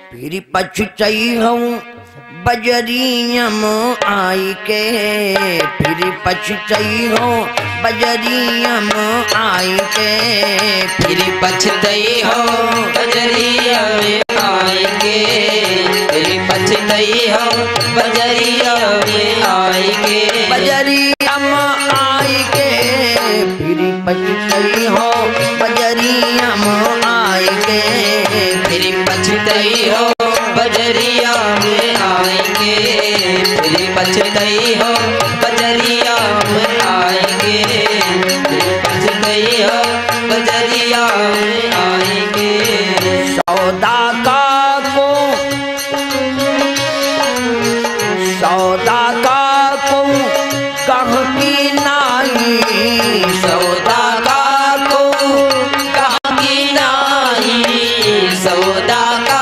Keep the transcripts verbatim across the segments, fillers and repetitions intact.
फिर पछतई हूँ बजरियम आई के, फिर पछतई हो बजरियम आई के, फिर पछतई हो बजरिया में आई के, फिर पछतई हो बजरिया में आई के, बजरियम आई के, फिर पछतई हो बजरियम आई के, फिर पछतई हो बजरिया में आएंगे, फिर पछतई हो बजरिया में आएंगे, फिर पछतई हो बजरिया में आएंगे। सौदा का को सौदा का को कह की नाई, सौदा का को कह की नाई, सौदा का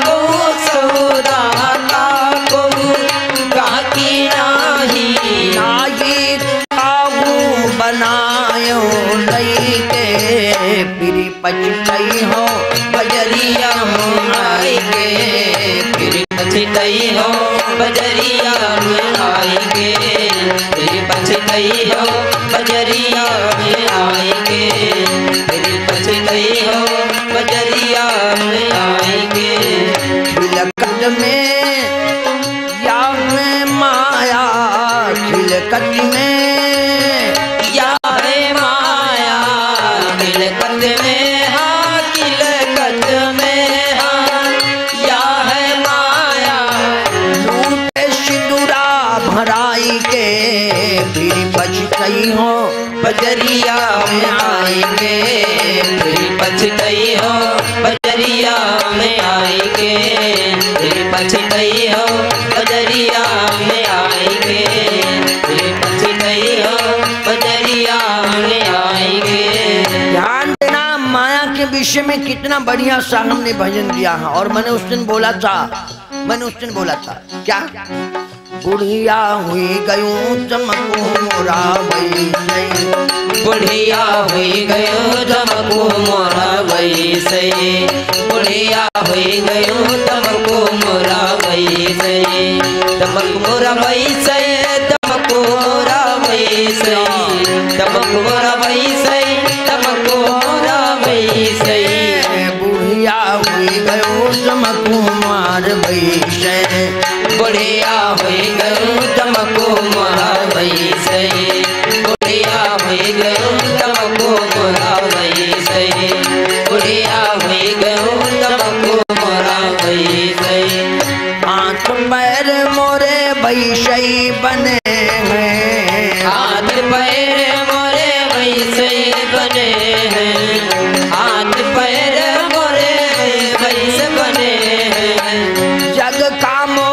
बनायो लई के, फिर पछतई हो बजरिया में आई के, फिर पछतई हो बजरिया में आएंगे, फिर पछतई हो बजरिया में आएंगे, फिर पछतई हो बजरिया में आएंगे। खिलकत में या में माया, खिलकत में या है माया, खिलकत में हाँ, खिलकत में हाँ, या है माया। लूटे सिंदूरा भराई के, फिर पछतई हो बजरिया में आएंगे, फिर पछतई हो बजरिया में आएंगे, फिर पछतई हो बजरिया में आएंगे, फिर पछतई हो बजरिया में आएंगे। ध्यान देना, माया के विषय में कितना बढ़िया सा हमने भजन दिया है। और मैंने उस दिन बोला था, मैंने उस दिन बोला था क्या, बुढ़िया हुई गयूं चमको मोरा वैसे, बुढ़िया हुई गयो तमको मोरा वैसे, बुढ़िया हुई गयो तमको मोरा वैसे, तमक मोरा वैसे, तमको मोरा वैसे, तमक मोरा वैसे, तमको मोरा वैसे। बुढ़िया हुई गयो चमको मार वैसे, बुढ़िया हुई गयो तमको मोरा वैसे, बुढ़िया हुई गयो तमको मोरा वैसे, बुढ़िया हुई गयो तमको मोरा वैसे। हाथ पैर मोरे वैसे बने हैं, हाथ पैर मोरे वैसे बने हैं, हाथ पैर मोरे वैसे बने हैं। जग का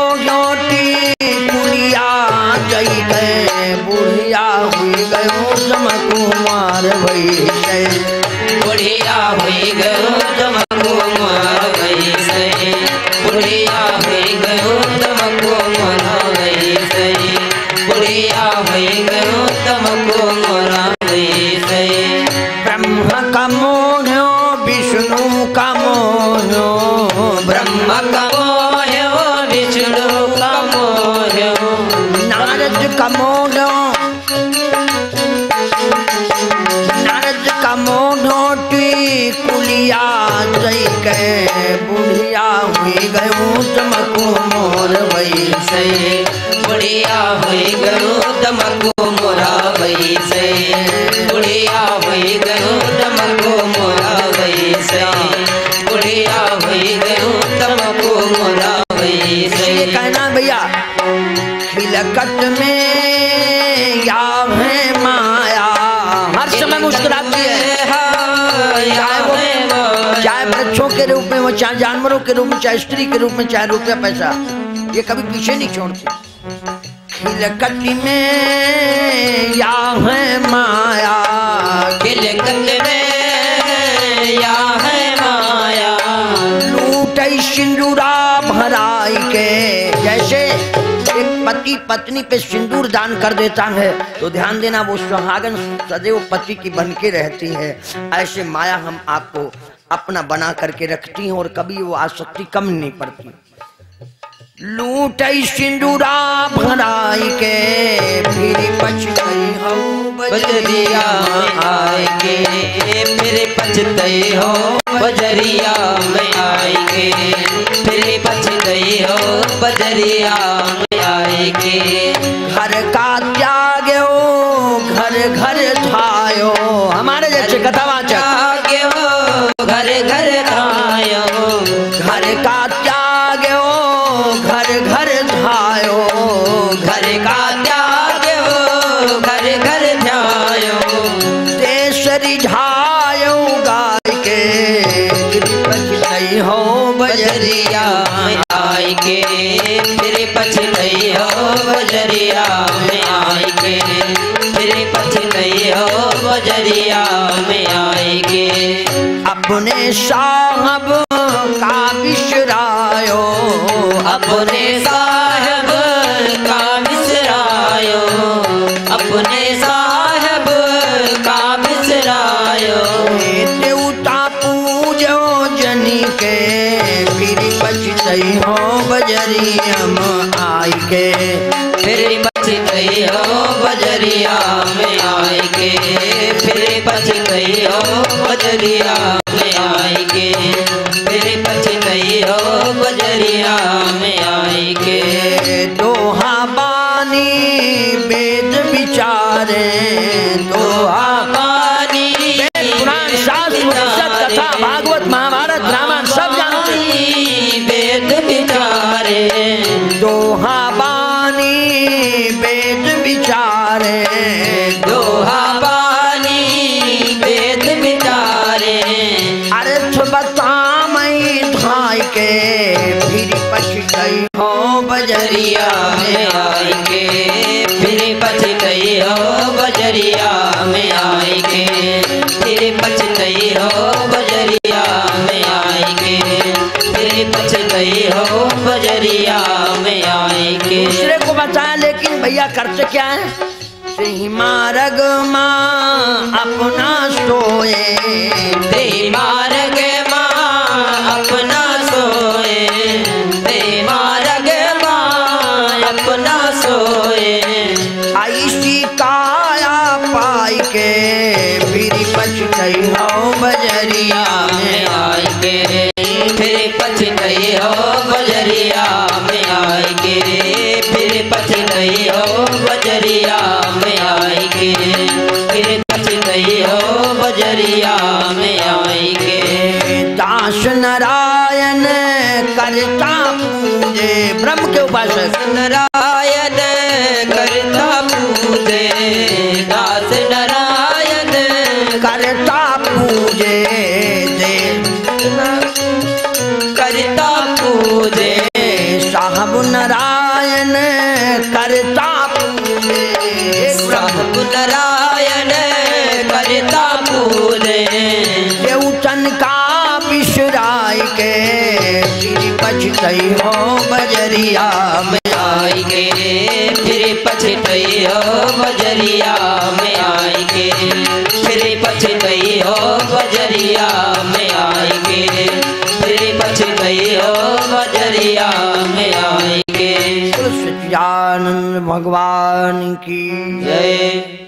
मोटी कुलिया जई गए, बुढ़िया हुई गयो चमको मार वैसे, बुढ़िया हुई गयो तमको मोरा वैसे, बुढ़िया हुई गयो तमको मोरा वैसे, बुढ़िया हुई गयो तमको मोरा वैसे। ब्रह्म का मोह विष्णु का मोह, ब्रह्म का मोह विष्णु का मोह, नारद का मोह, नारद का मोटी कुलिया जई गए, बुढ़िया हुई गयो चमको मोर वैसे, बुढ़िया हुई गयो तमको मोरा वैसे, बुढ़िया हुई गयो तमको मोरा वैसे, बुढ़िया हुई गयो तमको मोरा वैसे। कहना भैया, खिलकत में या है माया, हर समय मुस्कुराती है, चाहे वो चाहे वृक्षों के रूप में हो, चाहे जानवरों के रूप में, चाहे स्त्री के रूप में, चाहे रुपया पैसा, ये कभी पीछे नहीं छोड़ती। खिलकत में या है माया, खिलकत में या है माया, लूटई सिंदूरा भराई के। जैसे एक पति पत्नी पे सिंदूर दान कर देता है तो ध्यान देना वो सुहागन सदैव पति की बन के रहती है। ऐसे माया हम आपको अपना बना करके रखती हैं और कभी वो आसक्ति कम नहीं पड़ती। लूट सिंदूरा भराई के फिर पछतई हो बजरिया में आएंगे, फिर पछतई हो बजरिया में आएंगे, फिर पछतई हो बजरिया में आएंगे। घर का त्याग्यो घर घर धायो, हमारे जैसे कथावाचक घर घर धायो, घर का त्याग्यो घर घर धायो, घर का त्याग्यो घर घर धायो। देश रिझायो गाय के पछतई हो बजरिया में आएंगे, फिर पछतई हो बजरिया में आएंगे, फिर पछतई हो बजरिया में आएंगे। अपने साहब का बिसरायो, अपने साहब का बिसरायो, अपने साहब का बिसरायो। देवता पूजो जनी के फिर पछतई हो बजरिया में आई के, फिर पछतई हो बजरिया में आएंगे, फिर पछतई हो बजरिया में आएंगे, फिर पछतई हो बजरिया में आएंगे। दोहा बानी वेद विचारे, दोहा पानी पुराण शास्त्र उपनिषद कथा भागवत महाभारत रामायण सब जानते हैं। वेद विचारे, दोहा बानी वेद विचारे, दोहा पानी वेद विचारे। अर्थ बतामई धाय के फिर पछतई हो बजरिया में आएंगे, फिर पछतई हो बजरिया में आएंगे, फिर पछतई हो बजरिया में आएंगे, फिर पछतई हो बजरिया में आएंगे। दूसरे को बताया, लेकिन भैया करते क्या है? सिंह मार्ग माँ अपना सोए, दे मार्ग माँ अपना सोए, दे मार्ग माँ अपना सोए। ऐसी काया पाई के फिर पछतई हो बजरिया में आएंगे, फिर पछतई हो बजरिया में आएंगे, फिर पछतई हो बजरिया में आएंगे, फिर पछतई हो बजरिया में आएंगे। दास नारायण करता पूजे, ब्रह्म के उपासक नारायण करता पूजे, दास नारायण करता पूजे, दे करता पूजे। साहब नारायण करता पूजे, साहब नारायण करता पूजे। देवतन का बिसराय के फिर पछतई हो बजरिया में आएंगे, फिर पछतई हो बजरिया में आएंगे, फिर पछतई हो बजरिया में आएंगे, फिर पछतई हो बजरिया में आएंगे। सच्चिदानंद भगवान की जय।